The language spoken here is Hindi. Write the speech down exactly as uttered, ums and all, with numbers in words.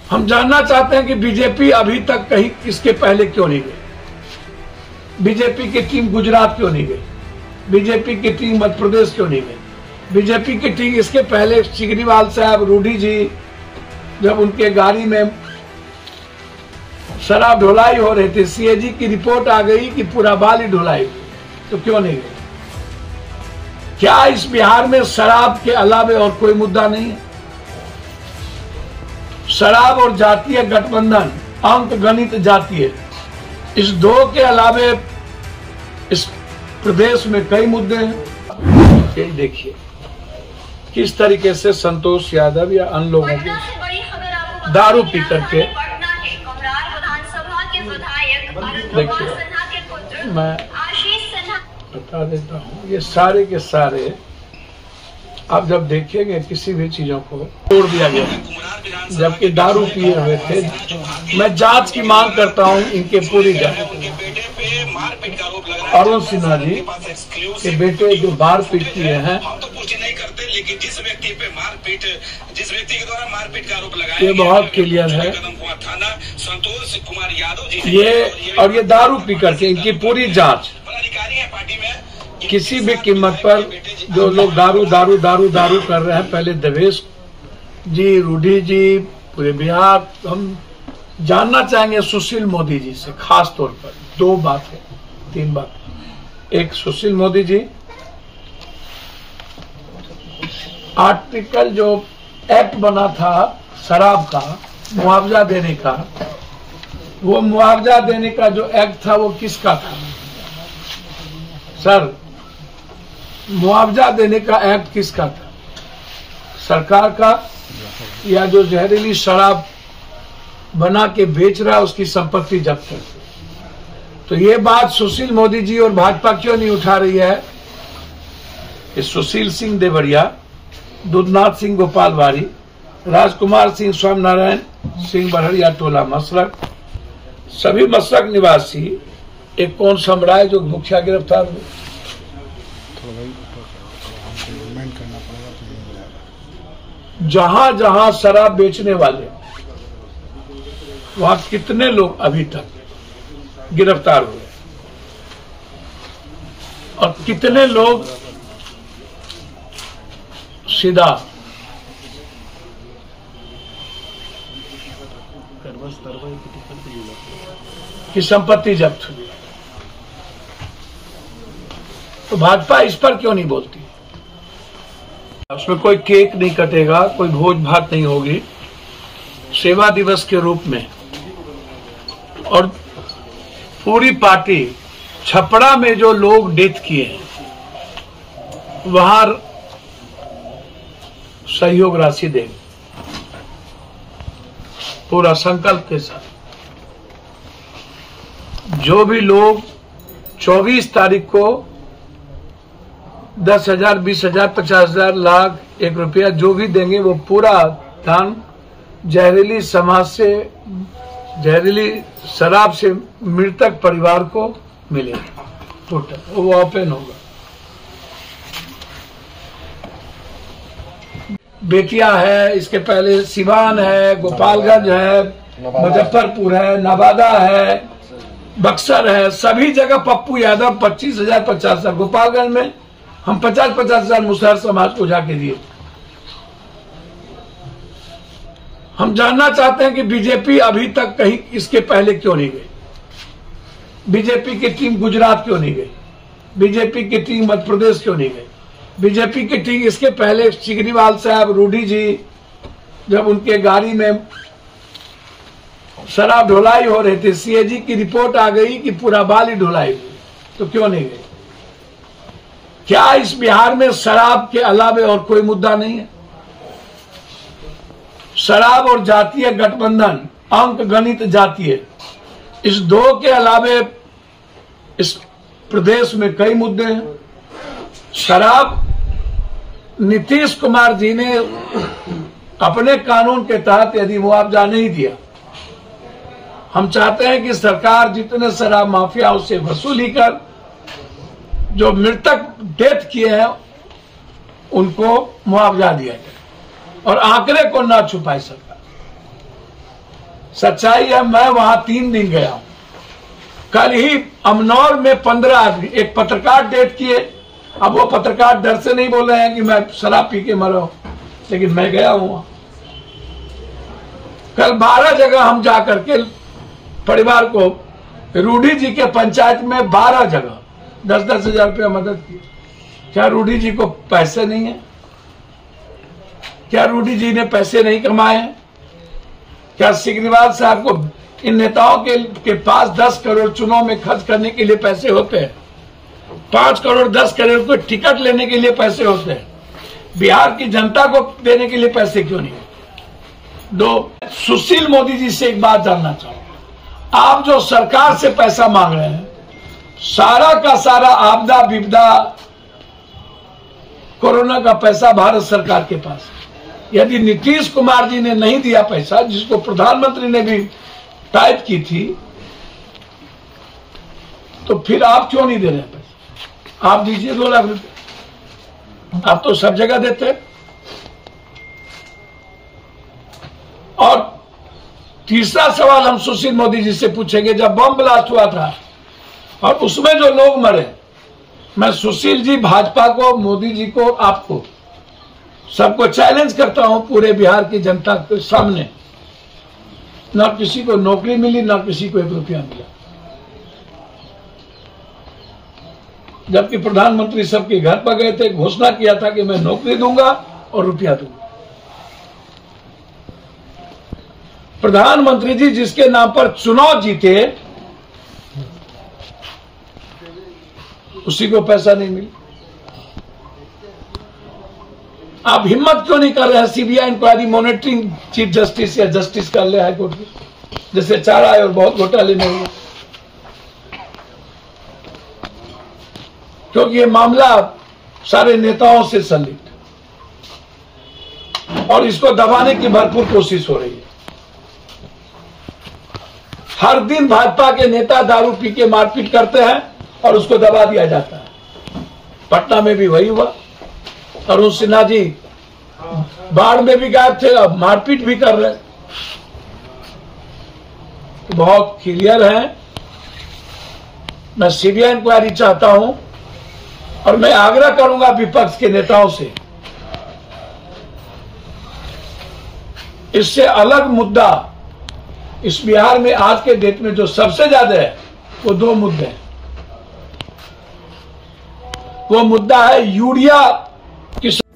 हम जानना चाहते हैं कि बीजेपी अभी तक कहीं इसके पहले क्यों नहीं गई। बीजेपी की टीम गुजरात क्यों नहीं गई? बीजेपी की टीम मध्य प्रदेश क्यों नहीं गई? बीजेपी की टीम इसके पहले केजरीवाल साहब, रूडी जी, जब उनके गाड़ी में शराब ढुलाई हो रही थी, सीएजी की रिपोर्ट आ गई कि पूरा बाल ही ढुलाई हुई, तो क्यों नहीं गई? क्या इस बिहार में शराब के अलावे और कोई मुद्दा नहीं है? शराब और जातीय गठबंधन, अंक गणित जातीय, इस दो के अलावे इस प्रदेश में कई मुद्दे हैं। ये देखिए किस तरीके से संतोष यादव या अन्य लोगों के दारू पी करके, देखिए मैं बता देता हूँ, ये सारे के सारे आप जब देखेंगे किसी भी चीजों को तोड़ दिया गया, जबकि दारू पिए हुए थे। मैं जांच की मांग करता हूं, इनके पूरी जांच। अरुण सिन्हा जी के बेटे जो मारपीट किए हैं, लेकिन जिस व्यक्ति पे मारपीट, जिस व्यक्ति के द्वारा मारपीट का आरोप लगाया, ये बहुत क्लियर है। थाना संतोष कुमार यादव जी ये और ये दारू पी करके, इनकी पूरी जांच। अधिकारी है पार्टी में, किसी भी कीमत पर जो लोग दारू दारू दारू दारू कर रहे हैं, पहले देवेश जी, रूडी जी, पूरे बिहार, हम जानना चाहेंगे सुशील मोदी जी से खास तौर पर दो बातें, तीन बातें। एक, सुशील मोदी जी, आर्टिकल जो एक्ट बना था शराब का मुआवजा देने का, वो मुआवजा देने का जो एक्ट था वो किसका था सर? मुआवजा देने का एक्ट किसका था? सरकार का, या जो जहरीली शराब बना के बेच रहा है उसकी संपत्ति जब्त है? तो ये बात सुशील मोदी जी और भाजपा क्यों नहीं उठा रही है कि सुशील सिंह देवरिया, दुधनाथ सिंह गोपालवाड़ी, राजकुमार सिंह स्वामीनारायण सिंह बरहरिया टोला मसरक, सभी मसरक निवासी एक कौन समुदाय जो मुखिया गिरफ्तार हुए। जहां जहां शराब बेचने वाले, वहां कितने लोग अभी तक गिरफ्तार हुए और कितने लोग सीधा की संपत्ति जब्त हुई? तो भाजपा इस पर क्यों नहीं बोलती? उसमें कोई केक नहीं कटेगा, कोई भोज भात नहीं होगी, सेवा दिवस के रूप में। और पूरी पार्टी, छपरा में जो लोग डेथ किए हैं वहां सहयोग राशि देंगे, पूरा संकल्प के साथ। जो भी लोग चौबीस तारीख को दस हजार, बीस हजार, पचास हजार, लाख, एक रुपया जो भी देंगे, वो पूरा दान जहरीली समाज से, जहरीली शराब से मृतक परिवार को मिलेगा। टोटल वो ओपन होगा। बेटिया है, इसके पहले सिवान है, गोपालगंज है, मुजफ्फरपुर है, नवादा है, बक्सर है, सभी जगह पप्पू यादव पच्चीस हजार, पचास हजार। गोपालगंज में हम पचास पचास हजार मुसहर समाज को जाके दिए। हम जानना चाहते हैं कि बीजेपी अभी तक कहीं इसके पहले क्यों नहीं गई। बीजेपी की टीम गुजरात क्यों नहीं गई? बीजेपी की टीम मध्य प्रदेश क्यों नहीं गई? बीजेपी की टीम इसके पहले केजरीवाल साहब, रूडी जी, जब उनके गाड़ी में शराब ढुलाई हो रही थी, सीएजी की रिपोर्ट आ गई कि पूरा बाल ही ढुलाई हुई, तो क्यों नहीं गई? क्या इस बिहार में शराब के अलावे और कोई मुद्दा नहीं है? शराब और जातीय गठबंधन, अंक गणित जातीय, इस दो के अलावे इस प्रदेश में कई मुद्दे हैं। शराब, नीतीश कुमार जी ने अपने कानून के तहत यदि मुआवजा नहीं दिया, हम चाहते हैं कि सरकार जितने शराब माफिया उससे वसूली कर, जो मृतक डेथ किए हैं उनको मुआवजा दिया जाए और आंकड़े को ना छुपाए सरकार। सच्चाई है, मैं वहां तीन दिन गया हूं। कल ही अमनौर में पंद्रह आदमी, एक पत्रकार डेथ किए। अब वो पत्रकार डर से नहीं बोल रहे हैं कि मैं शराब पी के मरा हूं, लेकिन मैं गया हूं। कल बारह जगह हम जाकर के परिवार को, रूढ़ी जी के पंचायत में बारह जगह दस दस हजार रुपया मदद की। क्या रूढ़ी जी को पैसे नहीं है? क्या रूढ़ी जी ने पैसे नहीं कमाए हैं? क्या सिग्रीवाल साहब को, इन नेताओं के, के पास दस करोड़ चुनाव में खर्च करने के लिए पैसे होते हैं? पांच करोड़ दस करोड़ को टिकट लेने के लिए पैसे होते हैं। बिहार की जनता को देने के लिए पैसे क्यों नहीं? दो, सुशील मोदी जी से एक बात जानना चाहूंगा। आप जो सरकार से पैसा मांग रहे हैं, सारा का सारा आपदा विपदा कोरोना का पैसा भारत सरकार के पास है। यदि नीतीश कुमार जी ने नहीं दिया पैसा, जिसको प्रधानमंत्री ने भी टाइप की थी, तो फिर आप क्यों नहीं दे रहे पैसा? आप दीजिए दो लाख रुपए, आप तो सब जगह देते हैं। और तीसरा सवाल हम सुशील मोदी जी से पूछेंगे, जब बम ब्लास्ट हुआ था और उसमें जो लोग मरे, मैं सुशील जी, भाजपा को, मोदी जी को, आपको सबको चैलेंज करता हूं, पूरे बिहार की जनता के सामने, ना किसी को नौकरी मिली, ना किसी को एक रुपया मिला, जबकि प्रधानमंत्री सबके घर पर गए थे, घोषणा किया था कि मैं नौकरी दूंगा और रुपया दूंगा। प्रधानमंत्री जी जिसके नाम पर चुनाव जीते, उसी को पैसा नहीं मिला। आप हिम्मत क्यों नहीं कर रहे हैं CBI inquiry, monitoring chief justice या जस्टिस कर ले हाईकोर्ट की, जैसे चार आए और बहुत घोटाले में हुए? क्योंकि ये मामला सारे नेताओं से संलिप्त और इसको दबाने की भरपूर कोशिश हो रही है। हर दिन भाजपा के नेता दारू पी के मारपीट करते हैं और उसको दबा दिया जाता है। पटना में भी वही हुआ। अरुण सिन्हा जी बाढ़ में भी गायब थे, अब मारपीट भी कर रहे। तो बहुत क्लियर है। मैं सीबीआई इंक्वायरी चाहता हूं और मैं आग्रह करूंगा विपक्ष के नेताओं से, इससे अलग मुद्दा इस बिहार में आज के डेट में जो सबसे ज्यादा है, वो दो मुद्दे हैं। वो मुद्दा है यूरिया की